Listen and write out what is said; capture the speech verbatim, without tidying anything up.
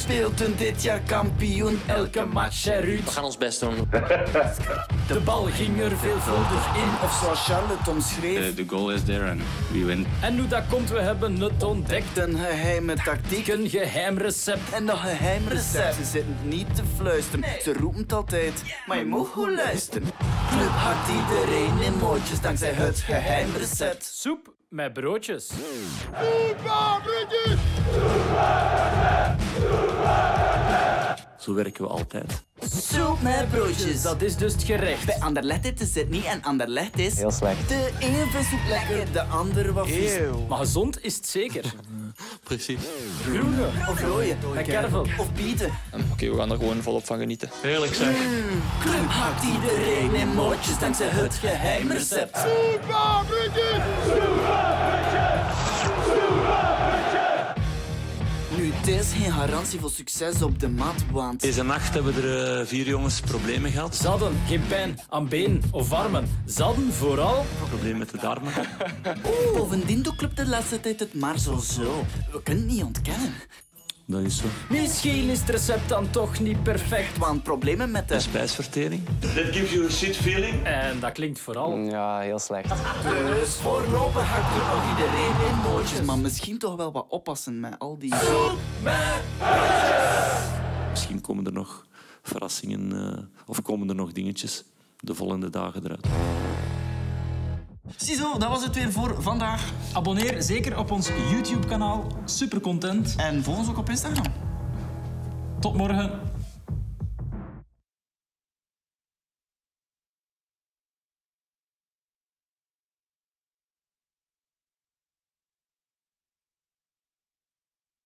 speelden dit jaar kampioen. Elke match, hè, Ruud. We gaan ons best doen. De bal ging er veelvuldig in, of zoals Charles het omschreef. The, the goal is there and we win. En hoe dat komt, we hebben het ontdekt. Een geheime tactiek, een geheim recept. En dat geheim recept, ze zitten niet te fluisteren. Ze roepen het altijd, maar je moet goed luisteren. Club hakt iedereen in mootjes dankzij het geheim recept. Soep met broodjes. Zo werken we altijd. Soep met broodjes, dat is dus het gerecht. Bij Anderlecht is het niet en Anderlecht is... Heel slecht. De een vindt soep lekker, de ander wat vies. Maar gezond is het zeker. Precies. Groene of rode, met kervel of bieten. Oké, okay, we gaan er gewoon volop van genieten. Heerlijk zeg. Mm, Club hakt iedereen in mootjes dankzij het geheim recept. Nu, dit is geen garantie voor succes op de mat, want... Deze nacht hebben er uh, vier jongens problemen gehad. Ze hadden geen pijn aan been of armen. Ze hadden vooral... Probleem met de darmen. Bovendien doet Club de laatste tijd het maar zo zo. We kunnen het niet ontkennen. Dat is zo. Misschien is het recept dan toch niet perfect, want problemen met de... Spijsvertering. That gives you a shit feeling. En dat klinkt vooral... Ja, heel slecht. Dus voorlopig hakt er nog iedereen in mootjes. Maar misschien toch wel wat oppassen met al die... Misschien komen er nog verrassingen uh, of komen er nog dingetjes de volgende dagen eruit. Ziezo, dat was het weer voor vandaag. Abonneer zeker op ons YouTube-kanaal. Super content. En volg ons ook op Instagram. Tot morgen.